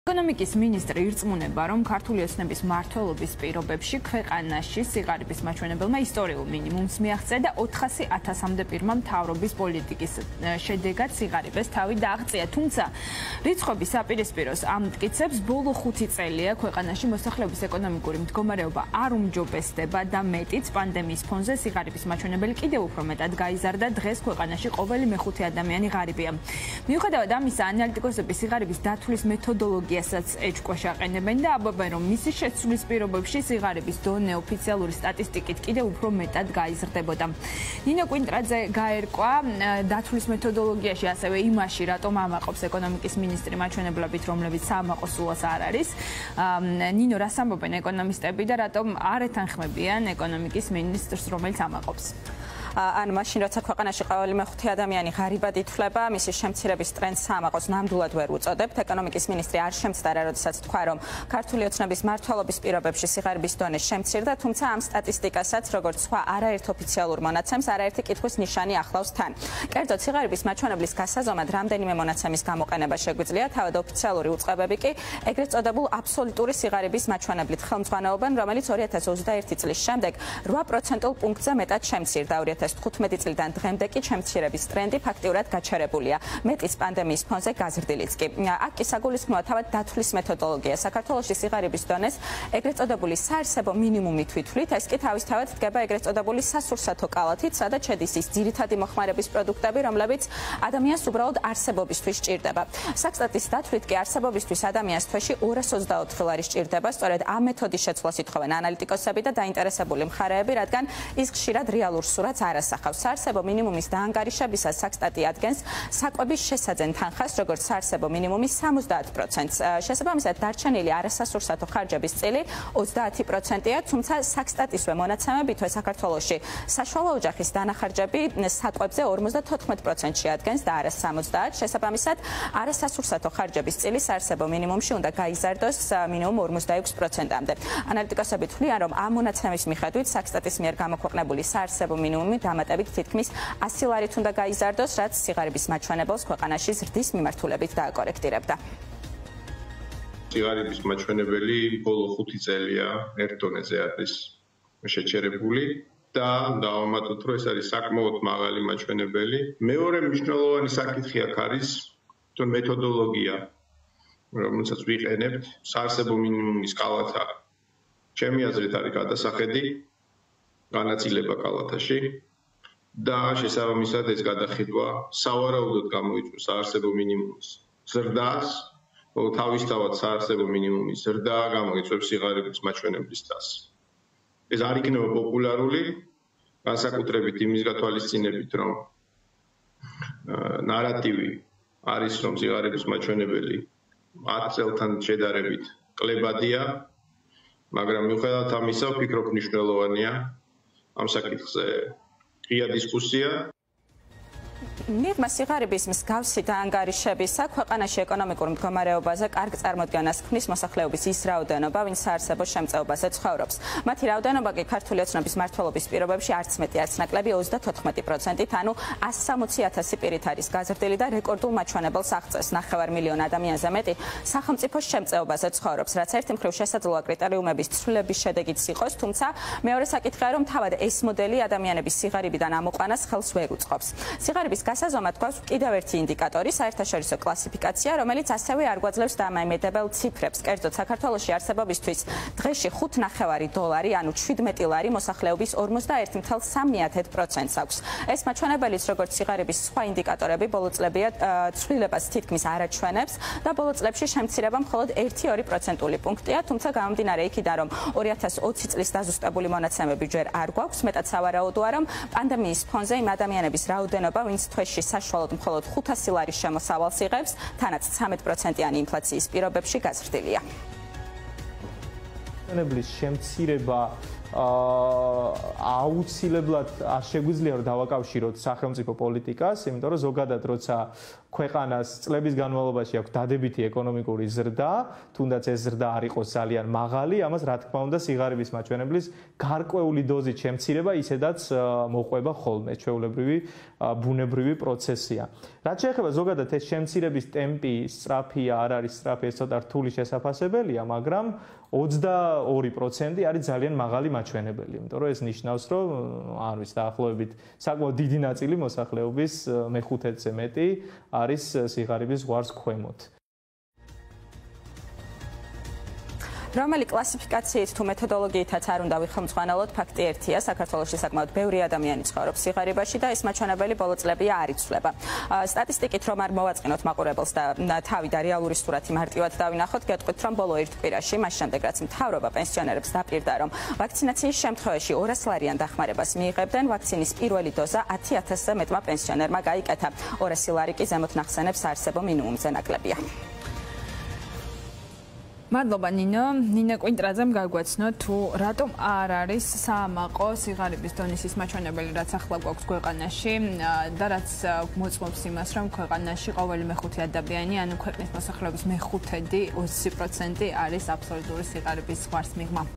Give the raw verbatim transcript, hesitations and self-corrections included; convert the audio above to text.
ეკონომიკის მინისტრი ირწმუნება, რომ ქართული ოცნების მმართველობის პირობებში ქვეყანაში სიღარიბის მაჩვენებელმა ისტორიულ მინიმუმს მიაღწია და ოთხასი ათასამდე პირმა მთავრობის პოლიტიკის შედეგად სიღარიბეს თავი დააღწია. Თუმცა რიცხვები საპირისპიროს ამტკიცებს, ბოლო ხუთი წელია ქვეყანაში მოსახლეობის ეკონომიკური მდგომარეობა არ უმჯობესდება და მეტიც პანდემიის ფონზე სიღარიბის მაჩვენებელი კიდევ უფრო მეტად გაიზარდა. დღეს ქვეყანაში ყოველი მეხუთე ადამიანი ღარიბია. მიუხედავად ამისა, ანალიტიკოსები სიღარიბის დათვლის მეთოდოლოგიასაც ეჭვქვეშ აყენებენ და ამბობენ, რომ მისი შეცვლის პირობებში სიღარიბის დონე ოფიციალური სტატისტიკით კიდევ უფრო მეტად გაიზრდებოდა. ნინო კვინტრაძე გაერკვა დათვლის მეთოდოლოგიაში, ასევე იმაში, რატომ ამაყობს ეკონომიკის მინისტრი მაჩვენებლებით, რომლებიც საამაყო სულაც არ არის. ნინო, რას ამბობენ ეკონომისტები და რატომ არ ეთანხმებიან ეკონომიკის მინისტრს, რომელიც ამაყობს? ან მაშინ როცა ქვეყანაში ყოველი მეხუთე ადამიანი ღარიბად ითვლება, მისი შემცირების ტრენდს საამაყოს ნამდვილად ვერ უწოდებთ. ეკონომიკის მინისტრი არ შემცდარა, როდესაც თქვა, რომ ქართული ოცნების მმართველობის პირობებში სიღარიბის დონე შემცირდა, თუმცა ამ სტატისტიკასაც, როგორც სხვა არაერთ ოფიციალურ მონაცემს, არაერთი კითხვის ნიშანი ახლავს თან. კერძოდ, სიღარიბის მაჩვენებლის გასაზომად რამდენიმე მონაცემის გამოყენება შეგვიძლია, თავად ოფიციალური უწყებები კი ეგრეთ წოდებულ აბსოლუტური სიღარიბის მაჩვენებლით ხელმძღვანელობენ, რომელიც ორი ათას ოცდაერთი წლის შემდეგ რვა პროცენტულ პუნქტზე მეტად შემცირდა. ორი ათას თხუთმეტი წლიდან დღემდე კი შემცირების ტრენდი ფაქტიურად გაჩერებულია. მეტიც პანდემიის ფონზე გაზრდილიც კი. აქ კი საგულისხმოა თავად დათვლის მეთოდოლოგია. საქართველოში სიღარიბის დონეს ეგრეთ წოდებული საარსებო მინიმუმით ვითვლით, ეს კი თავისთავად დგება ეგრეთ წოდებული სასურსათო კალათით, სადაც შედის ის ძირითადი მოხმარების პროდუქტები, რომლებიც ადამიანს უბრალოდ არსებობისთვის სჭირდება. საქსტატის დათვლით კი არსებობისთვის ადამიანს თვეში ორას ოცდაოთხი ლარი სჭირდება. სწორედ ამ მეთოდის შეცვლას ითხოვენ ანალიტიკოსები და დაინტერესებული მხარეები, რადგან ის ხშირად რეალურ სურათს არ ასახავს. საარსებო მინიმუმის დაანგარიშებისას საქსტატი ადგენს საკვების შესაძენ თანხას, როგორც საარსებო მინიმუმის სამოცდაათ პროცენტს. შესაბამისად, დარჩენილი არასასურსათო ხარჯების წილი ოცდაათი პროცენტია, თუმცა საქსტატისვე მონაცემებითვე საქართველოში საშუალო ოჯახის დანახარჯები საკვებზე ორმოცდათოთხმეტ პროცენტში ადგენს და არა სამოცდაათ. შესაბამისად, არასასურსათო ხარჯების წილი საარსებო მინიმუმში უნდა გაიზარდოს მინიმუმ ორმოცდაექვსი პროცენტამდე. ანალიტიკოსები თვლიან, რომ ამ მონაცემის მიხედვით საქსტატის მიერ გამოქვეყნებული საარსებო მინიმუმი დამატებით თითქმის ასი ლარით უნდა გაიზარდოს, რაც სიღარიბის მაჩვენებელს ქვეყანაში ზრდის მიმართულებით დააკორექტირებდა. სიღარიბის მაჩვენებელი ბოლო ხუთი წელია ერთ დონეზე არის შეჩერებული და დავამატოთ, რომ ეს არის საკმაოდ მაღალი მაჩვენებელი. მეორე მნიშვნელოვანი საკითხი აქ არის თვითონ მეთოდოლოგია, რომელსაც ვიყენებთ საარსებო მინიმუმის კალათა. ჩემი აზრით არის გადასახედი განაწილება კალათაში და შესაბამისად ეს გადახედვა სავარაუდოდ გამოიწვევს საარსებო მინიმუმის ზრდას, ხოლო თავისთავად საარსებო მინიმუმის ზრდა გამოიწვევს სიღარიბის მაჩვენებლის დასს. ეს არ იქნება პოპულარული, განსაკუთრებით იმის გათვალისწინებით, რომ ნარატივი არის, რომ სიღარიბის მაჩვენებელი ათ წელთან შედარებით კლებადია, მაგრამ მიუხედავად ამისა, ვფიქრობ მნიშვნელოვანია ამ საკითხზე ღია დისკუსია. მიღმა სიღარიბის მსგავსი დაანგარიშებისა ქვეყანაში ეკონომიკურ მდგომარეობაზე კარგ წარმოდგენას ქმნის მოსახლეობის ის რაოდენობა, ვინც საარსებო შემწეობაზე ცხოვრობს. მათი რაოდენობა კი ქართული ოცნების მმართველობის პირობებში არც მეტი არც ნაკლები ოცდათოთხმეტი პროცენტით, ანუ ასი სამოცი ათასი პირით არის გაზრდილი და რეკორდულ მაჩვენებელს აღწევს. ნახევარ მილიონ ადამიანზე მეტი სახელმწიფოს შემწეობაზე ცხოვრობს, რაც ერთი მხრივ შესაძლოა კრიტერიუმების ცვლილების შედეგიც იყოს, თუმცა მეორე საკითხია, რომ თავად ეს მოდელი ადამიანების სიღარიბიდან ამოყვანას ხელს ვერ უწყობს. სიღარიბის გასაზომად გვაქვს კიდევ ერთი ინდიკატორი, საერთაშორისო კლასიფიკაცია, რომელიც ასევე არ გვაძლევს დამაიმედებელ ციფრებს. კერძოდ, საქართველოში არსებობისთვის დღეში ხუთ ნახევარი დოლარი, ანუ შვიდმეტი ლარი მოსახლეობის ორმოცდაერთი მცდელს სამი პროცენტს აქვს. ეს მაჩვენებელიც, როგორც სიღარიბის სხვა ინდიკატორები, ბოლო წლებია ცვლილებას თითქმის არ აჩვენებს და ბოლო წლებში შემცირება მხოლოდ ერთი ორი პროცენტული პუნქტია, თუმცა გამომდინარე იქიდან, რომ ორი ათას ოცი წლის დაზუსტებული მონაცემები ჯერ არ გვაქვს, მეტად სავარაუდოა, რომ პანდემიის ფონზე იმ ადამიანების რაოდენობა, ვინც თვეში საშუალოდ მხოლოდ ხუთასი ლარის შემოსავალს იღებს, თანაც ცამეტ პროცენტიანი ინფლაციის პირობებში გაზრდილია. მაჩვენებლის შემცირება აუცილებლად არ შეგვიძლია რომ დავაკავშიროთ სახელმწიფო პოლიტიკას, იმიტომ რომ ზოგადად როცა ქვეყანას წლების განმავლობაში აქვს დადებითი ეკონომიკური ზრდა, თუნდაც ეს ზრდა არ იყოს ძალიან მაღალი, ამას რა თქმა უნდა სიღარიბის მაჩვენებლის გარკვეული დოზით შემცირება ისედაც მოყვება ხოლმე, ჩვეულებრივი ბუნებრივი პროცესია. რაც შეეხება ზოგადად ეს შემცირების ტემპი სწრაფია, არ არის სწრაფი, ეს ცოტა რთული შესაფასებელია, მაგრამ ოცდაორი პროცენტი არის ძალიან მაღალი მაჩვენებელი, იმიტომ რომ ეს ნიშნავს, რომ არ ვიცი, დაახლოებით საკმაოდ დიდი ნაწილი მოსახლეობის მეხუთედზე მეტი არის სიღარიბის ზღვარს ქვემოთ. რომელი კლასიფიკაციით თუ მეთოდოლოგიითაც არ უნდა ვიხელმძღვანელოთ, ფაქტი ერთია, საქართველოში საკმაოდ ბევრი ადამიანი ცხოვრობს სიღარიბაში და ეს მაჩვენებელი ბოლო წლებია არ იცვლება. სტატისტიკით რომ არ მოვაწყინოთ მაყურებელს და თავი და რეალური სურათი მარტივად დავინახოთ, გეტყვით რომ ბოლო ერთ კვირაში, მას შემდეგ რაც მთავრობა პენსიონერებს დაპირდა, რომ ვაქცინაციის შემთხვევაში ორასლარიან დახმარებას მიიღებდნენ, ვაქცინის პირველი დოზა ათი ათასზე მეტმა პენსიონერმა გაიკეთა. ორასი ლარი კი ზემოთ ნახსენებს არსებო მინიმუმზე ნაკლებია. მადლობა ნინო, ნინა კვინტრაძემ გაგვაცნო თუ რატომ არ არის საამაყო სიღარიბის დონის ის მაჩვენებელი, რაც ახლა გვაქვს ქვეყანაში და რაც მოწმობს იმას, რომ ქვეყანაში ყოველი მეხუთე ადამიანი, ანუ ქვეყნის მოსახლეობის მეხუთედი ოცი პროცენტი არის აბსოლუტური სიღარიბის ზღვარს მიღმა.